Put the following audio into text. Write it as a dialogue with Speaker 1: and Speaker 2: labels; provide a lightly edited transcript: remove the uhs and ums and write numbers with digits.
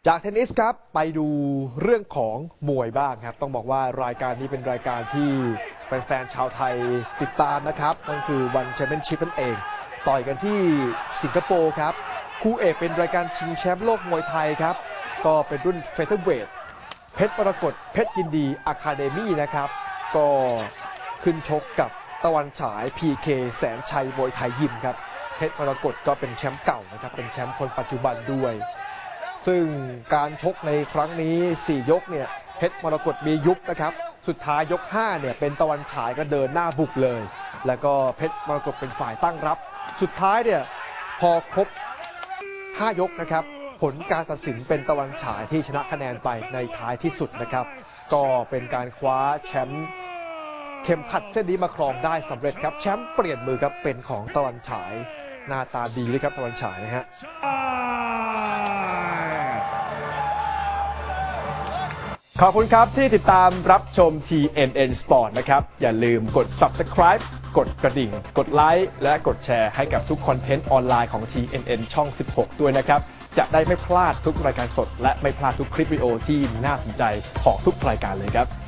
Speaker 1: จากเทนนิสครับไปดูเรื่องของมวยบ้างครับต้องบอกว่ารายการนี้เป็นรายการที่แฟนๆชาวไทยติดตามนะครับนั่นคือวันแชมเปี้ยนชิพนั่นเองต่อยกันที่สิงคโปร์ครับคู่เอกเป็นรายการชิงแชมป์โลกมวยไทยครับก็เป็นรุ่นเฟเธอร์เวทเพชรมรกตเพชรยินดีอะคาเดมี่นะครับก็ขึ้นชกกับตะวันฉาย PK แสนชัยมวยไทยยิมครับเพชรมรกตก็เป็นแชมป์เก่านะครับเป็นแชมป์คนปัจจุบันด้วยซึ่งการชกในครั้งนี้4ยกเนี่ยเพชรมรกตมียุบนะครับสุดท้ายยก5เนี่ยเป็นตะวันฉายก็เดินหน้าบุกเลยแล้วก็เพชรมรกตเป็นฝ่ายตั้งรับสุดท้ายเนี่ยพอครบ5ยกนะครับผลการตัดสินเป็นตะวันฉายที่ชนะคะแนนไปในท้ายที่สุดนะครับก็เป็นการคว้าแชมป์เข็มขัดเส้นนี้มาครองได้สำเร็จครับแชมป์เปลี่ยนมือครับเป็นของตะวันฉายหน้าตาดีเลยครับตะวันฉายนะฮะขอบคุณครับที่ติดตามรับชม TNN Sport นะครับอย่าลืมกด Subscribe กดกระดิ่งกดไลค์และกดแชร์ให้กับทุกคอนเทนต์ออนไลน์ของ TNN ช่อง 16 ด้วยนะครับจะได้ไม่พลาดทุกรายการสดและไม่พลาดทุกคลิปวิดีโอที่น่าสนใจของทุกรายการเลยครับ